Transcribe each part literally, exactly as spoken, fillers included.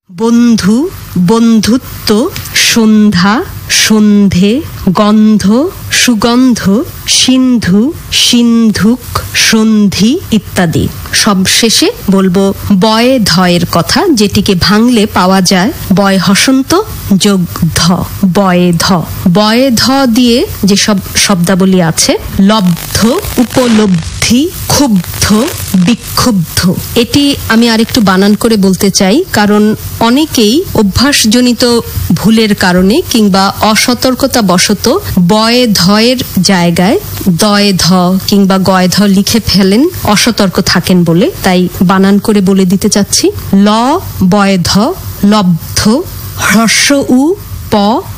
বন্ধু, বন্ধুত্ব, সন্ধ্যা, সন্ধে, গন্ধ, সুগন্ধ, সিন্ধু, সিন্ধুক, সন্ধি ইত্যাদি। সবশেষে বলবো বয়ে ধয়ের কথা, যেটিকে ভাঙলে পাওয়া যায় বয় হসন্ত যোগ ধ, বয়ে ধ। বয়ে ধ দিয়ে যেসব শব্দাবলী আছে, লব্ধ, উপলব্ধি, ক্ষুব্ধ, বিক্ষুব্ধ। এটি আমি আরেকটু বানান করে বলতে চাই, কারণ অনেকেই অভ্যাসজনিত ভুলের কারণে কিংবা অসতর্কতা বশত বয়ে ধয়ের জায়গায় দয়ে ধ কিংবা গয়ে ধ লিখে ফেলেন, অসতর্ক থাকেন বলে। তাই বানান করে বলে দিতে চাচ্ছি, ল বয়ে ধ, লব্ধ, হ্রস্ব উ প,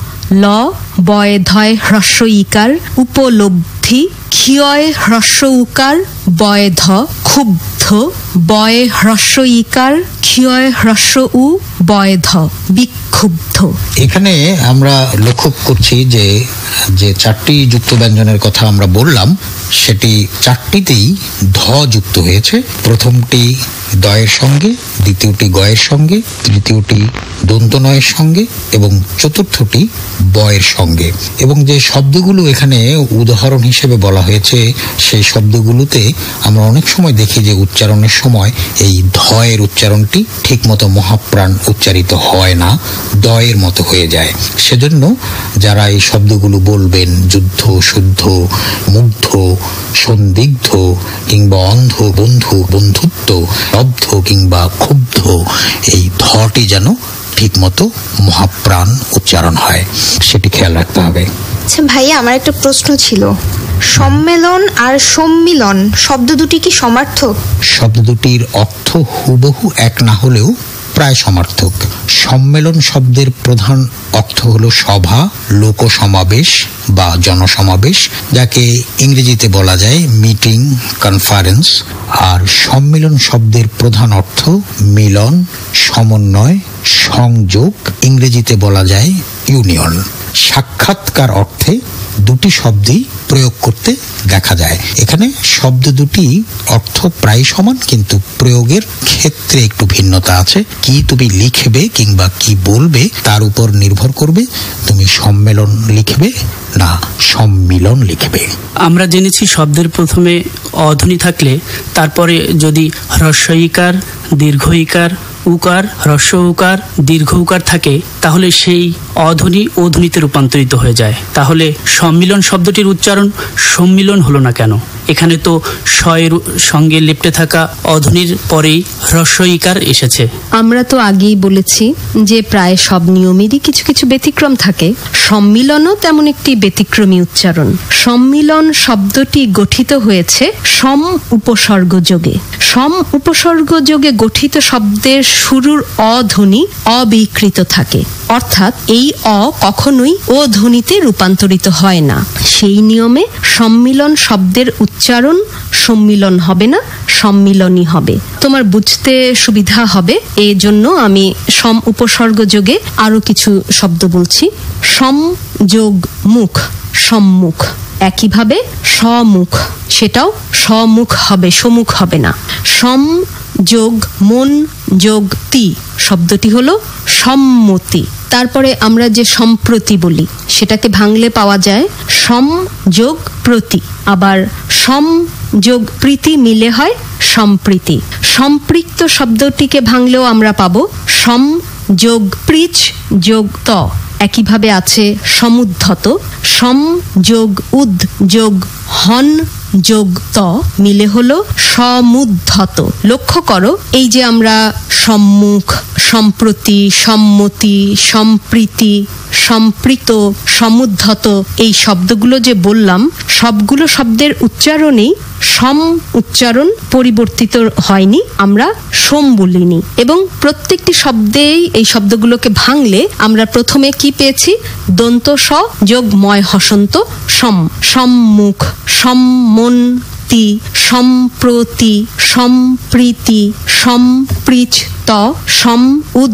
ল বয়ে ধয় হ্রস্ব ইকার, উপলব্ধি, ক্ষিয়য় হ্রস্ব উকার, বয়ে ধ, ক্ষুব্ধ, বয়ে হ্রস্ব ইকার, ক্ষিয়য় হ্রস্ব উ, বয়ে ধ, বিক্ষুব্ধ। এখানে আমরা লক্ষ্য করছি যে যে চারটি যুক্ত ব্যঞ্জনের কথা আমরা বললাম, সেটি চারটিতেই ধ যুক্ত হয়েছে। প্রথমটি দয়ের সঙ্গে, দ্বিতীয়টি গয়ের সঙ্গে, তৃতীয়টি দন্তনয়ের সঙ্গে এবং চতুর্থটি বয়ের সঙ্গে। এবং যে শব্দগুলো এখানে উদাহরণ হিসেবে বলা হয়েছে, সেই শব্দগুলোতে আমরা অনেক সময় দেখি যে উচ্চারণের সময় এই ধয়ের উচ্চারণটি ঠিক মতো মহাপ্রাণ উচ্চারিত হয় না, দয়ের মতো হয়ে যায়। সেজন্য যারা এই শব্দগুলো বলবেন, যুদ্ধ, শুদ্ধ, মুগ্ধ, সন্দিগ্ধ কিংবা অন্ধ, বন্ধু, বন্ধুত্ব, লব্ধ কিংবা ক্ষুব্ধ, এই ধটি যেন ঠিক মতো মহাপ্রাণ উচ্চারণ হয়, সেটি খেয়াল রাখতে হবে। আচ্ছা ভাইয়া, আমার একটা প্রশ্ন ছিল, সম্মেলন আর সম্মিলন শব্দ দুটি কি সমার্থক? শব্দ দুটির অর্থ হুবহু এক না হলেও প্রায় সমার্থক। সম্মেলন শব্দের প্রধান অর্থ হলো সভা, লোক সমাবেশ বা জনসমাবেশ, যাকে ইংরেজিতে বলা যায় মিটিং, কনফারেন্স। আর সম্মিলন শব্দের প্রধান অর্থ মিলন, সমন্বয়, সংযোগ, ইংরেজিতে বলা যায় ইউনিয়ন। সাক্ষাৎকার অর্থে দুটি শব্দই প্রয়োগ করতে দেখা যায়। এখানে শব্দ দুটি অর্থ প্রায় সমান, কিন্তু প্রয়োগের ক্ষেত্রে একটু ভিন্নতা আছে। কি তুমি লিখবে কিংবা কি বলবে তার উপর নির্ভর করবে তুমি সম্মেলন লিখবে না সম্মিলন লিখবে। আমরা জেনেছি শব্দের প্রথমে অধ্বনি থাকলে তারপরে যদি হ্রস্ব ইকার, দীর্ঘ ইকার, উকার, হ্রস্ব উকার, দীর্ঘ উকার থাকে, তাহলে সেই অধ্বনি অধ্বনিতে রূপান্তরিত হয়ে যায়। তাহলে সম্মিলন শব্দটির উচ্চারণ সম্মিলন হলো না কেন? এখানে তো শয়ের সঙ্গে লেপ্টে থাকা অধ্বনির পরেই হ্রস্ব ইকার এসেছে। আমরা তো আগেই বলেছি যে প্রায় সব নিয়মেরই কিছু কিছু ব্যতিক্রম থাকে। সম্মিলনও তেমন একটি ব্যতিক্রমী উচ্চারণ। সম্মিলন শব্দটি গঠিত হয়েছে সম উপসর্গ যোগে। সম উপসর্গ যোগে গঠিত শব্দের শুরুর অধ্বনি অবিকৃত থাকে, অর্থাৎ এই অ কখনোই ও ধ্বনিতে রূপান্তরিত হয় না। সেই নিয়মে সম্মিলন শব্দের উচ্চারণ সম্মিলন হবে না, সম্মিলনই হবে। তোমার বুঝতে সুবিধা হবে, এই জন্য আমি সম উপসর্গ যোগে আরো কিছু শব্দ বলছি। সম যোগ মুখ, সম্মুখ। একইভাবে সম্মুখ, সেটাও সম্মুখ হবে, সম্মুখ হবে না। সম যোগ মন যোগ তি, শব্দটি হলো সম্মতি। তারপরে আমরা যে সম্প্রতি বলি, সেটাকে ভাঙলে পাওয়া যায় সম যোগ প্রতি। আবার সম যোগ প্রীতি মিলে হয় সম্প্রীতি। সম্পৃক্ত শব্দটিকে ভাঙলেও আমরা পাবো সম যোগ প্রিচ যোগ ত। একইভাবে আছে সমুদ্ধত, সম যোগ উদ যোগ হন যোগ ত মিলে হলো সমুদ্ধত। লক্ষ্য করো, এই যে আমরা সম্মুখ, সম্প্রতি, সম্মতি, সম্প্রীতি, সম্পৃক্ত, সমুদ্ধত এই শব্দগুলো যে বললাম, সবগুলো শব্দের উচ্চারণেই সম উচ্চারণ পরিবর্তিত হয়নি, আমরা সোম বলিনি। এবং প্রত্যেকটি শব্দেই এই শব্দগুলোকে ভাঙলে আমরা প্রথমে কি পেয়েছি? দন্ত স যোগ ময় হসন্ত সম, সম্মুখ, সম্মন্তি, সম্প্রতি, সম্প্রীতি, সম্পৃচ ত, সম উদ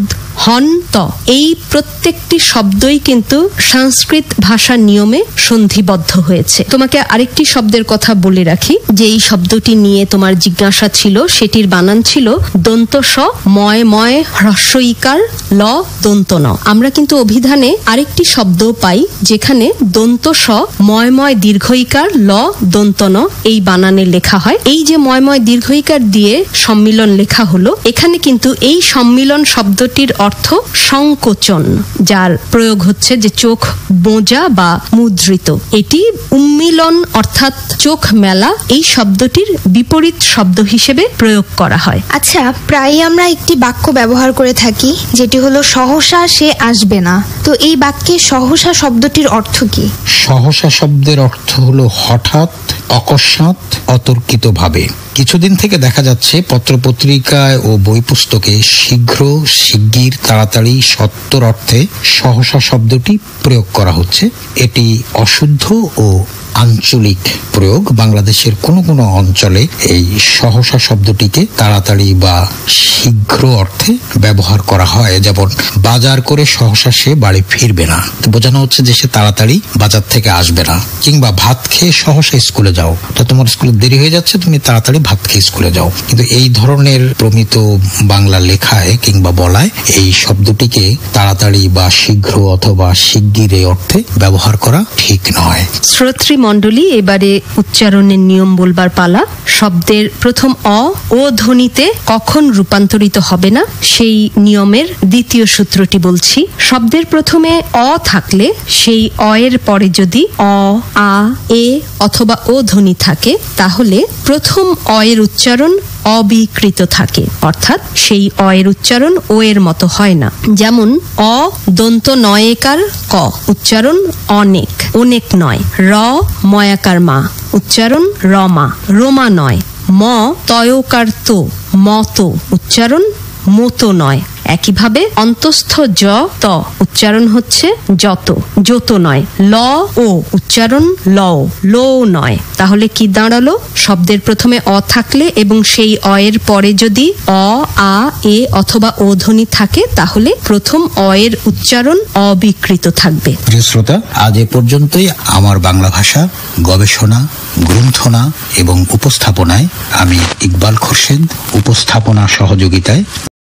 হন্ত, এই প্রত্যেকটি শব্দই কিন্তু সংস্কৃত ভাষার নিয়মে সন্ধিবদ্ধ হয়েছে। তোমাকে আরেকটি শব্দের কথা বলে রাখি, যে এই শব্দটি নিয়ে তোমার জিজ্ঞাসা ছিল, সেটির বানান ছিল দন্ত স ময় ময় হ্রস্বইকার ল দন্ত ন। আমরা কিন্তু অভিধানে আরেকটি শব্দ পাই যেখানে দন্ত স ময় ময় দীর্ঘইকার ল দন্ত ন এই বানানে লেখা হয়। এই যে ময় ময় দীর্ঘইকার দিয়ে সম্মিলন লেখা হলো, এখানে কিন্তু এই সম্মিলন শব্দটির অর্থ সংকোচন, যার প্রয়োগ হচ্ছে যে চোখ বোঁজা বা মুদ্রিত। এটি উম্মিলন অর্থাৎ চোখ মেলা এই শব্দটির বিপরীত শব্দ হিসেবে প্রয়োগ করা হয়। আচ্ছা, প্রায়ই আমরা একটি বাক্য ব্যবহার করে থাকি যেটি হলো সহসা সে আসবে না। তো এই বাক্যে সহসা শব্দটির অর্থ কি? সহসা শব্দের অর্থ হলো হঠাৎ, অকস্মাৎ, অতর্কিতভাবে। কিছুদিন থেকে দেখা যাচ্ছে পত্রপত্রিকায় ও বই পুস্তকে শীঘ্র, শিগগির, তাড়াতাড়ি, সত্তর অর্থে সহসা শব্দটি প্রয়োগ করা হচ্ছে। এটি অশুদ্ধ ও আঞ্চলিক প্রয়োগ। বাংলাদেশের কোনো কোনো অঞ্চলে এই সহসা শব্দটিকে তাড়াতাড়ি বা শীঘ্র অর্থে ব্যবহার করা হয়, যেমন বাজার করে সহসা সে বাড়ি ফিরবে না, বোঝানো হচ্ছে যে সে তাড়াতাড়ি বাজার থেকে আসবে না। কিংবা ভাত খেয়ে সহসা স্কুলে যাও, তো তোমার স্কুলে দেরি হয়ে যাচ্ছে, তুমি তাড়াতাড়ি ভাত খেয়ে স্কুলে যাও। কিন্তু এই ধরনের প্রমিত বাংলা লেখায় কিংবা বলায় এই শব্দটিকে তাড়াতাড়ি বা শীঘ্র অথবা শিগগির এই অর্থে ব্যবহার করা ঠিক নয়। শ্রোতৃ মণ্ডলী, এবারে উচ্চারণের নিয়ম বলবার পালা। শব্দের প্রথম অ ও ধ্বনিতে কখন রূপান্তরিত হবে না সেই নিয়মের দ্বিতীয় সূত্রটি বলছি। শব্দের প্রথমে অ থাকলে সেই অ এর পরে যদি অ, আ, এ অথবা ও ধ্বনি থাকে, তাহলে প্রথম অ এর উচ্চারণ অবিকৃত থাকে, অর্থাৎ সেই অ এর উচ্চারণ ও এর মতো হয় না। যেমন অ দন্ত নয়েকার ক, উচ্চারণ অনেক, অনেক নয়। র ময়াকার মা, উচ্চারণ রমা, রোমা নয়। ম তয়কার তো, মতো, উচ্চারণ মতো নয়। একইভাবে অন্তস্থ জ ত, উচ্চারণ হচ্ছে যত, যত নয়। ল ও, উচ্চারণ লও, লো নয়। তাহলে কি দাঁড়ালো? শব্দের প্রথমে অ থাকলে এবং সেই অ এর পরে যদি অ, আ, এ অথবা ও ধ্বনি থাকে, তাহলে প্রথম অ এর উচ্চারণ অবিকৃত থাকবে। প্রিয় শ্রোতা, আজ এ পর্যন্তই আমার বাংলা ভাষা গবেষণা, গ্রন্থনা এবং উপস্থাপনায় আমি ইকবাল খোরশেদ উপস্থাপনা সহযোগিতায়